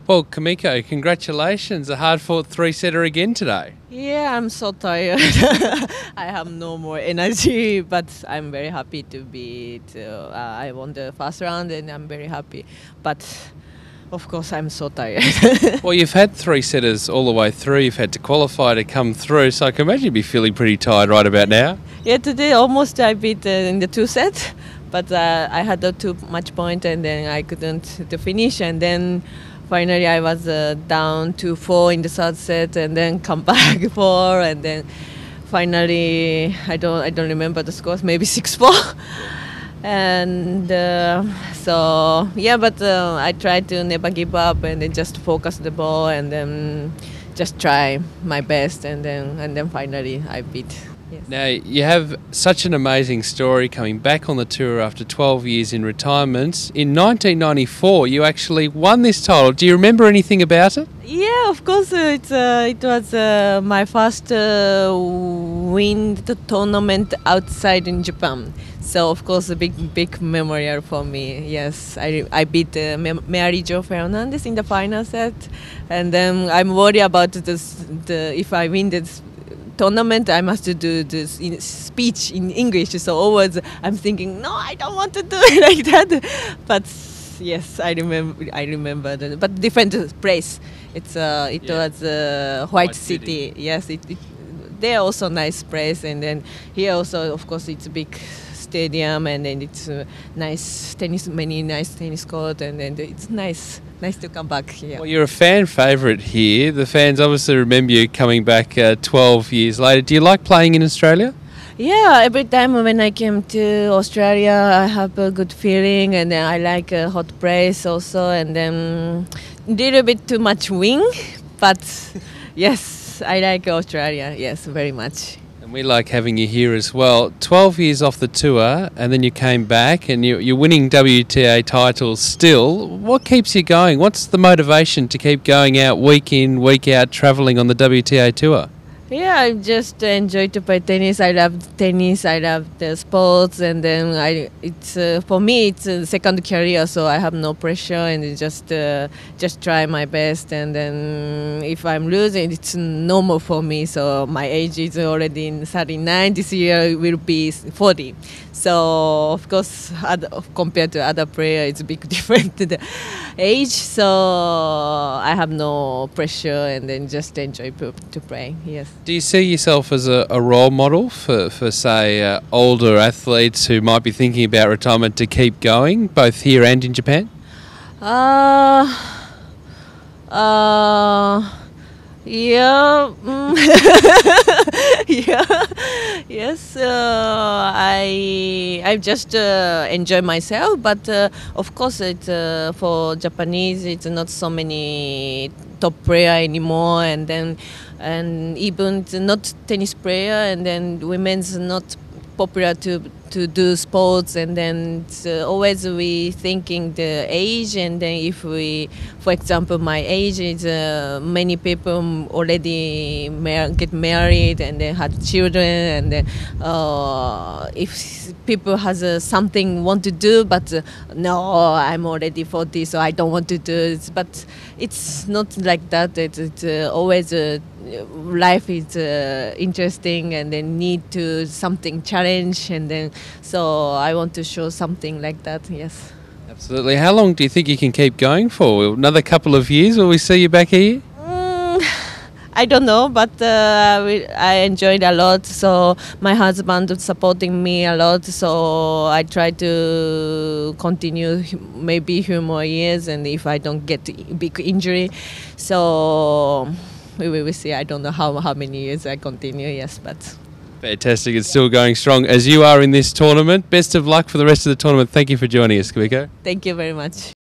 Well, Kamiko, congratulations. A hard-fought three-setter again today. Yeah, I'm so tired. I have no more energy, but I'm very happy to be. I won the first round, and I'm very happy. But of course, I'm so tired. Well, you've had three-setters all the way through. You've had to qualify to come through, so I can imagine you'd be feeling pretty tired right about now. Yeah, today almost I beat in the two sets, but I had too much point, and then I couldn't to finish, and then. Finally, I was down 2-4 in the third set, and then come back 4, and then finally I don't remember the scores, maybe 6-4. And so yeah, but I tried to never give up and then just focus the ball and then just try my best, and then finally I beat. Yes. Now, you have such an amazing story coming back on the tour after 12 years in retirement. In 1994, you actually won this title. Do you remember anything about it? Yeah, of course. It was my first win the tournament outside in Japan. So, of course, a big memorial for me. Yes, I beat Mary Jo Fernandez in the final set. And then I'm worried about if I win this tournament, I must do this speech in English. So always I'm thinking, no, I don't want to do it like that. But yes, I remember but different place. It was White City. Yes, they're also nice place, and then here also, of course, it's a big stadium, and then it's many nice tennis court, and then it's nice to come back here. Well, you're a fan favourite here. The fans obviously remember you coming back 12 years later. Do you like playing in Australia? Yeah, every time when I came to Australia, I have a good feeling, and then I like a hot place also, and then a little bit too much wind, but yes, I like Australia, yes, very much. And we like having you here as well. 12 years off the tour, and then you came back, and you're winning WTA titles still. What keeps you going? What's the motivation to keep going out week in, week out, travelling on the WTA tour? Yeah, I just enjoy to play tennis. I love tennis. I love the sports, and then for me it's a second career, so I have no pressure, and just try my best. And then if I'm losing, it's normal for me. So my age is already 39. This year will be 40. So of course, compared to other players, it's a big difference to the age. So I have no pressure, and then just enjoy to play. Yes. Do you see yourself as a role model for say, older athletes who might be thinking about retirement to keep going, both here and in Japan? Yeah. Yeah. Yes. I just enjoy myself, but of course, for Japanese, it's not so many top player anymore, and even not tennis player, and then women's not popular to do sports, and then always we thinking the age, and then if we, for example, my age is many people already get married and then had children, and then if people has something want to do, but no, I'm already 40, so I don't want to do it. But it's not like that. It's always life is interesting, and then need to something challenge, and then so I want to show something like that. Yes, absolutely. How long do you think you can keep going for? Another couple of years? Will we see you back here? I don't know, but I enjoyed a lot. So my husband is supporting me a lot. So I try to continue maybe a few more years, and if I don't get big injury, so we will see. I don't know how many years I continue. Yes, but. Fantastic. It's still going strong as you are in this tournament. Best of luck for the rest of the tournament. Thank you for joining us, Kamiko. Thank you very much.